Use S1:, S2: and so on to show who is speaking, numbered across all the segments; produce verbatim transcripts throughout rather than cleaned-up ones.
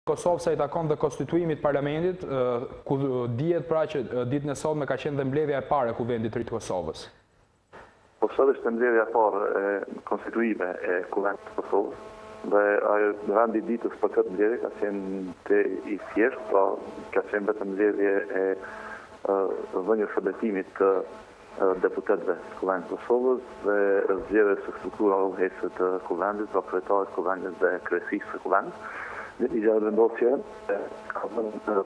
S1: Kosovë sa i takon dhe konstituimit parlamentit, ku dihet pra që ditën e sotme ka qenë dhe mbledhja e parë e Kuvendit të Ri të Kosovës.
S2: Po sot është mbledhja e parë e konstituime e Kuvendit të Kosovës dhe randi ditës për këtë mbledhje ka qenë të i thjeshtë, pra ka qenë vetëm mbledhje e vënies së besimit të deputetëve të Kuvendit të Kosovës dhe zgjedhjes së struktura udhëheqëse të Kuvendit, pra kryetarit të Kuvendit dhe kryesisë së Kuvendit. Dhe i gjatë vendosje ka vënë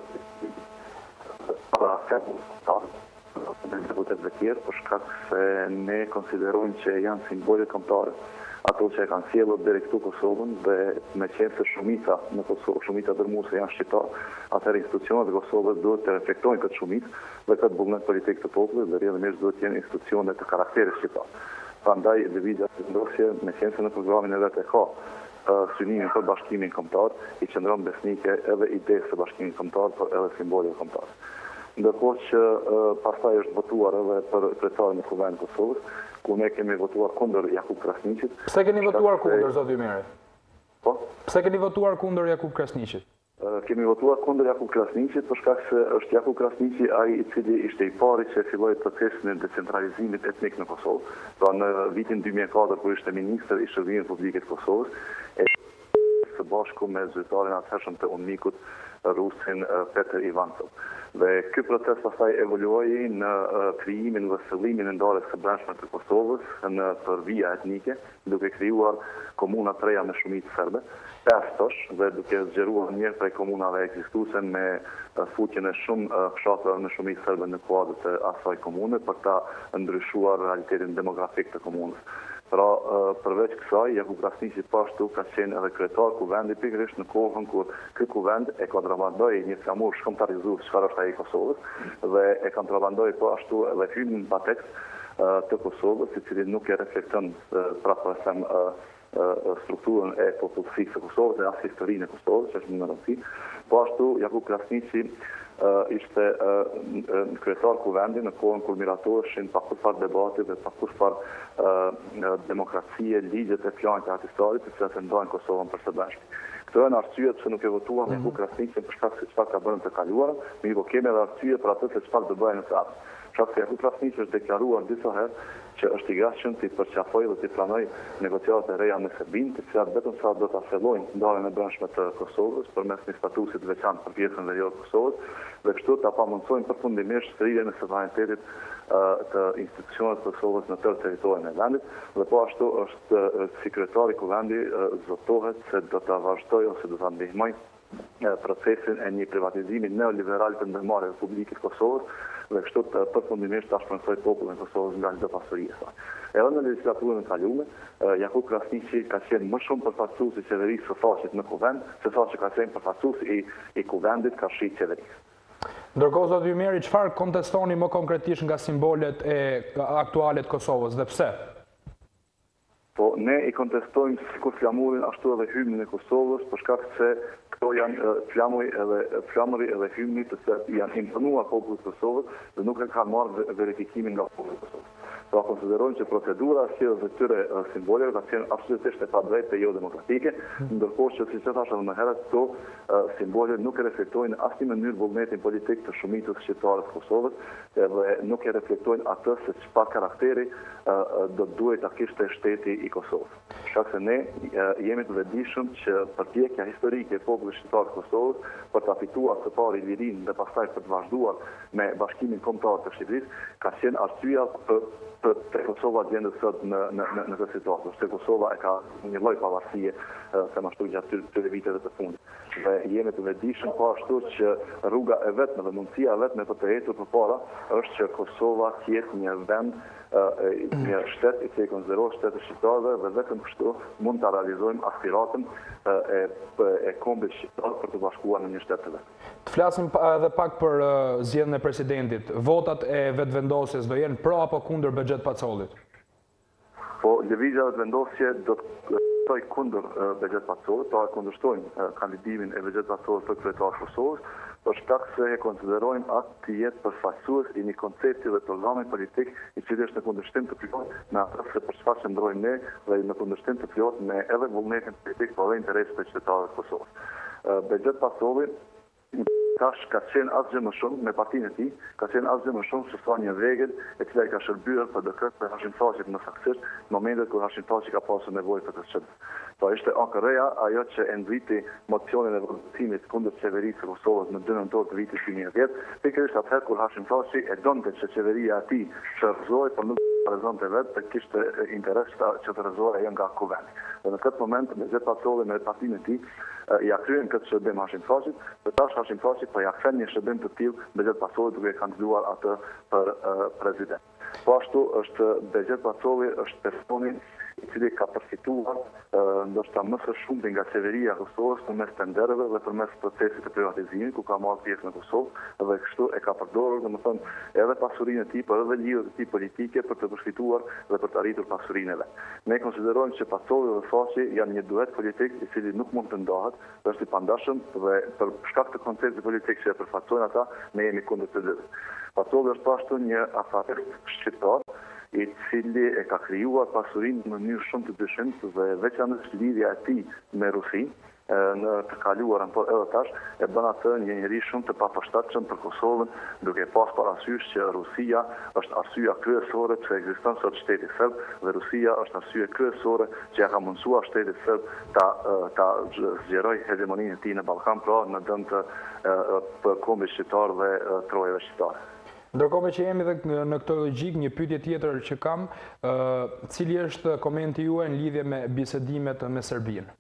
S2: para këtë deputetëve tjerë, për shkak se ne konsiderojmë që janë simbole kombëtare ato që e kanë sjellur deri këtu Kosovën dhe me qenë se shumica në Kosovë, shumica dërmuese janë shqiptar, atëherë institucionet e Kosovës duhet të reflektojnë këtë shumicë dhe këtë vullnet politik të popullit dhe rrjedhimisht duhet të jenë institucione të karakterit shqiptar. Prandaj lëvizja e vendosje, me qenë se në programin e vet e ka synimin për bashkimin kombëtar, i qëndron besnike edhe idesë së bashkimit kombëtar, por edhe simbolit kombëtar. Ndërkohë që pastaj është votuar edhe për kryetarin e Kuvendit të Kosovës, ku ne kemi votuar kundër Jakub Krasniqit.
S1: Pse keni votuar kundër, zoti Ymeri?
S2: Po?
S1: Pse keni votuar kundër Jakub Krasniqit?
S2: Kemi votuar kundër Jakub Krasniqit për shkak se është Jakub Krasniqi ai i cili ishte i pari që filloi procesin e decentralizimit etnik në Kosovë. Pra në vitin dy mijë e katër kur ishte ministër i Shërbimit Publik të Kosovës, e së bashku me zyrtarin atëhershëm të UNMIK-ut, rusin Petër Ivancov. Dhe ky proces pastaj evoluoi në krijimin dhe thëllimin e ndarjes së brendshme të Kosovës në për vija etnike, duke krijuar komuna të reja me shumicë serbe, pesëtosh dhe duke zgjeruar njërë prej komunave ekzistuese me futjen e shumë fshatrave me shumicë serbe në kuadër të asaj komune për ta ndryshuar realitetin demografik të komunës. Pra, përveç kësaj, Jakub Krasniqi pashtu ka qenë edhe kryetar Kuvendit pikërisht në kohën kur ky kuvend e kontrabandoi një flamur shkontarizues çfarë është ai i Kosovës dhe e kontrabandoi po ashtu edhe hymnin Batex të Kosovës, i cili nuk e reflekton pra po them strukturën e popullsisë së Kosovës dhe as historinë e Kosovës, që është më rëndësi. Po ashtu Jakub Krasniqi ishte kryetar Kuvendi në kohën kur miratoheshin pa kurfar debati dhe pa kurfar demokracie, ligjet e planit të atistarit të cilat e ndajnë Kosovën për së bashku. Këto janë arsyet që nuk e votuar me Jakub Krasniqin për shkak se çfarë ka bërë të kaluarën, mirë po kemi edhe arsye për atë se çfarë do bëjnë në të ardhmen. Shkak se Jakub Krasniqi është deklaruar disa herë që është i gatshëm të përqafojë dhe të pranojë negociatat e reja me Serbinë, të cilat vetëm sa do ta fillojnë ndarjen e brendshme të Kosovës përmes një statusi të veçantë për pjesën veriore të Kosovës dhe kështu ta pamundsojnë përfundimisht rritjen e suverenitetit të institucioneve të Kosovës në tërë territorin e vendit dhe po ashtu është sekretari i Kuvendit zotohet se do ta vazhdojë ose do ta ndihmojë procesin e një privatizimi neoliberal të ndërmarrjeve publike të Kosovës dhe kështu të përfundimisht ta shpenzojë popullin e Kosovës nga çdo pasuri e saj. Edhe në legislaturën e kaluar, Jakub Krasniqi ka qenë më shumë përfaqësues i qeverisë së faqet në Kuvend, se sa që ka qenë përfaqësues i, i Kuvendit ka shi qeverisë.
S1: Ndërkohë, zoti Ymeri, çfarë kontestoni më konkretisht nga simbolet e aktuale të Kosovës dhe pse?
S2: Po, ne i kontestojmë sikur flamurin ashtu edhe hymnin e Kosovës, për shkak se këto janë flamuri edhe flamuri edhe hymni të cilat janë imponuar popullit të Kosovës dhe nuk e kanë marrë verifikimin nga populli i Kosovës. Pra konsiderojmë që procedura e sjelljes së këtyre simboleve ka qenë absolutisht e padrejtë dhe jo demokratike, ndërkohë që siç e thash edhe më herët, këto simbole nuk e reflektojnë asnjë mënyrë vullnetin politik të shumicës shqiptare të Kosovës dhe nuk e reflektojnë atë se çfarë karakteri do duhet ta kishte shteti i Kosovës. Shkak se ne jemi të vetëdijshëm që përpjekja historike e popullit shqiptar të Kosovës për ta fituar së pari lirinë dhe pastaj për të vazhduar me bashkimin kombëtar të Shqipërisë ka qenë arsyeja për të Kosova gjendet sot në në në në këtë situatë. Se Kosova e ka një lloj pavarësie se më ashtu gjatë këtyre viteve të fundit. Dhe jemi të vetëdijshëm po ashtu që rruga e vetme dhe mundësia e vetme për të ecur përpara është që Kosova të jetë një vend një shtet i cili konsiderohet shteti shqiptarëve dhe vetëm kështu mund ta realizojmë aspiratën e e kombit shqiptar për të bashkuar në një shtet të vet.
S1: Të flasim edhe pak për zgjedhjen e presidentit. Votat e vetvendosjes do jenë pro apo kundër Bexhet Pacollit?
S2: Po, lëvizja e vetvendosje do të votoj kundër Bexhet Pacollit, pra kundërshtojmë kandidimin e Bexhet Pacollit për kryetar të Kosovës, për shkak se e konsiderojmë atë të jetë përfaqësues i një koncepti dhe programi politik i cili është në kundërshtim të plotë me atë se për çfarë qëndrojmë ne dhe në kundërshtim të plotë me edhe vullnetin politik por edhe interesat e qytetarëve të Kosovës. Begjet Pasolli tash ka qenë asgjë më shumë me partinë e tij, ka qenë asgjë më shumë se sa një vegël e cila i ka shërbyer P D K-s për Hashim Thaqit më saktësisht në momentet kur Hashim Thaqi ka pasur nevojë për të çdo. Pra ishte A K R-ja ajo që e ndriti mocionin e votimit kundër qeverisë së Kosovës në dy nëntor të vitit dy mijë e dhjetë, pikërisht atëherë kur Hashim Thaçi e donte që qeveria e tij të rrëzohej, por nuk rrëzonte vetë, të kishte interes që të rrëzohej ajo nga kuvendi. Dhe në këtë moment Begjet Pasolli me partinë e tij ja kryen këtë shërbim Hashim Thaqit, dhe tash Hashim Thaçi po ja kthen një shërbim të tillë Begjet Pasollit duke kandiduar atë për uh, president. Po ashtu është Begjet Pasolli është personi i cili ka përfituar uh, ndoshta më së shumti nga qeveria e Kosovës përmes tendereve dhe përmes procesit të privatizimit ku ka marrë pjesë në Kosovë dhe kështu e ka përdorur domethënë edhe pasurinë e tij, por edhe lidhjet e tij politike për të përfituar dhe për të arritur pasurinë e vet. Ne konsiderojmë që Pasolli dhe Thaçi janë një duet politik i cili nuk mund të ndahet, është i pandashëm dhe për shkak të konceptit politik që e përfaqësojnë ata, ne jemi kundër të dy. Pasolli është pashtu një afatist shqiptar i cili e ka krijuar pasurinë në mënyrë shumë të dyshimshme dhe veçanërisht lidhja e tij me Rusinë në të kaluarën, por edhe tash e bën atë një njerëz shumë të papërshtatshëm për Kosovën, duke pas parasysh që Rusia është arsyeja kryesore pse ekziston sot shteti serb dhe Rusia është arsye kryesore që ja ka mundsuar shtetit serb ta ta zgjerojë hegemoninë e tij në Ballkan, pra në dëm të kombit shqiptar dhe trojave shqiptare.
S1: Ndërkohë që jemi dhe në këtë logjik, një pyetje tjetër që kam, cili është komenti juaj në lidhje me bisedimet me Serbinë?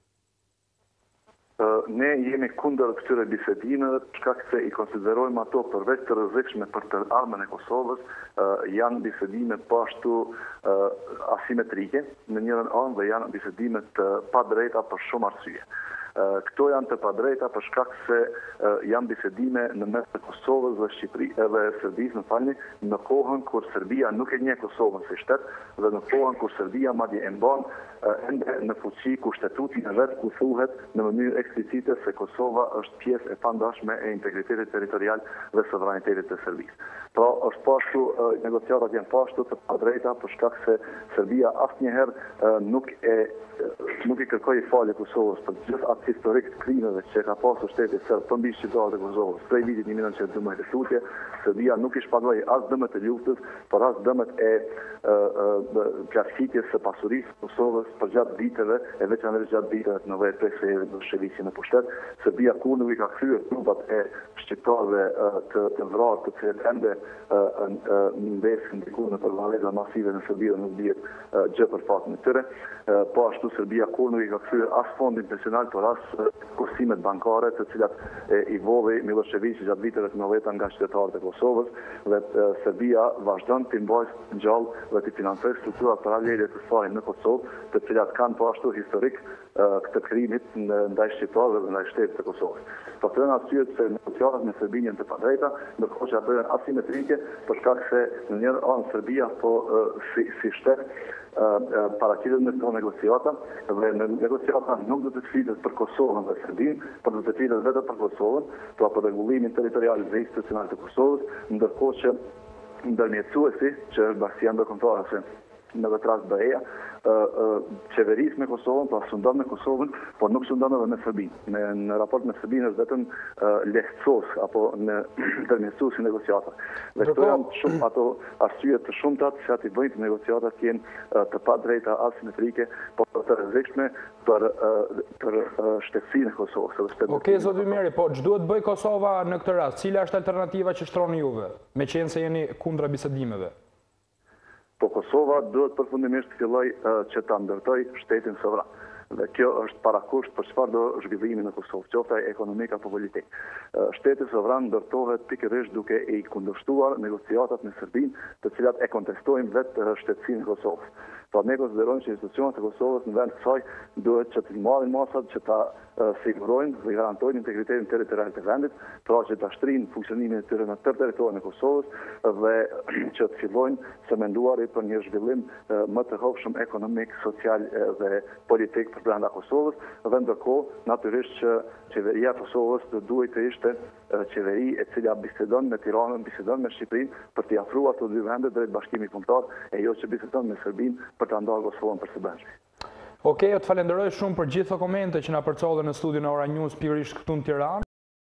S2: Ne jemi kundër këtyre bisedimeve, shkak se i konsiderojmë ato përveç të rrezikshme për të ardhmen e Kosovës, janë bisedime po ashtu asimetrike në njërin anë dhe janë bisedime të padrejta për shumë arsye. Këto janë të padrejta për shkak se janë bisedime në mes të Kosovës dhe Shqipërisë edhe Serbisë, më falni, në kohën kur Serbia nuk e njeh Kosovën si shtet dhe në kohën kur Serbia madje e mban ende në fuqi kushtetutin e vet ku thuhet në mënyrë eksplicite se Kosova është pjesë e pandashme e integritetit territorial dhe sovranitetit të Serbisë. Pra është pashtu, negociatat janë pashtu të padrejta për shkak se Serbia asnjëherë nuk e nuk i kërkoi falje Kosovës për gjithë atë historik të krimeve që ka pasur shteti serb mbi shqiptarët e Kosovës prej vitit një mijë e nëntëqind e dymbëdhjetë tutje. Serbia nuk i shpagoi as dëmet e luftës, por as dëmet e plagëshitjes së pasurisë së Kosovës për gjatë viteve, e veçanërisht gjatë viteve të nevojë prej se bolshevikëve në pushtet. Serbia kur nuk i ka kryer trupat e shqiptarëve të të vrarë, të cilët ende mbesin diku në përvaleza masive në Serbi dhe nuk dihet gjë për fatin e tyre. Po ashtu Serbia kur nuk i ka kryer as fondin pensional, por as kursimet bankare, të cilat i volli Miloševići gjatë viteve të nëntëdhjetë nga qytetarët e Kosovës, dhe Serbia vazhdon të mbajë gjallë dhe të financojë struktura paralele të saj në Kosovë, të cilat kanë po ashtu historik këtë krimit ndaj shqiptarëve dhe ndaj shtetit të Kosovës. Po të arsye se negociatat me Serbinë janë të padrejta, ndërkohë që ato janë asimetrike, për shkak se në një anë Serbia po si, si shtet paraqitet në këto negociata dhe në negociata nuk do të flitet për Kosovën dhe Serbinë, por do të flitet vetëm për Kosovën, pra për rregullimin territorial dhe institucional të Kosovës, ndërkohë që ndërmjetësuesi, që është Bastian Ndërkombëtar në vetë rast B E-ja, qeverisë me Kosovën, pra sundon me Kosovën, por nuk sundon edhe me Serbinë. Me në raport me Serbinë është vetëm lehtësues apo në ndërmjetësues i negociatave. Dhe këto janë shumë ato arsye të shumta që aty bëjnë të negociatat të jenë të padrejta, asimetrike, por të rrezikshme për për shtetësinë e Kosovës.
S1: Okej, zot Ymeri, po ç'duhet bëj Kosova në këtë rast? Cila është alternativa që shtroni juve, me qenë se jeni kundra bisedimeve?
S2: Po Kosova duhet përfundimisht të filloj që ta ndërtoj shtetin sovran. Dhe kjo është parakusht për çfarë do zhvillimi në Kosovë, qoftë ekonomik apo politik. Shteti sovran ndërtohet pikërisht duke i kundërshtuar negociatat me Serbinë, të cilat e kontestojnë vetë shtetësinë e Kosovës. Pra ne konsiderojmë që institucionet e Kosovës në vend të saj duhet që të marrin masat që ta sigurojnë dhe garantojnë integritetin territorial të vendit, pra që ta shtrinë funksionimin e tyre në tërë territorin e Kosovës dhe që të fillojnë së menduari për një zhvillim më të hovshëm ekonomik, social dhe politik për brenda Kosovës, dhe ndërkohë natyrisht që qeveria e Kosovës duhet të ishte qeveri e cila bisedon me Tiranën, bisedon me Shqipërinë për t'i afruar ato dy vende drejt bashkimit kombëtar, e jo që bisedon me Serbinë për ta ndarë Kosovën për së bashku.
S1: Okej, të falenderoj shumë për gjithë komente që na përcollën në studion e Ora News pikërisht këtu në Tiranë.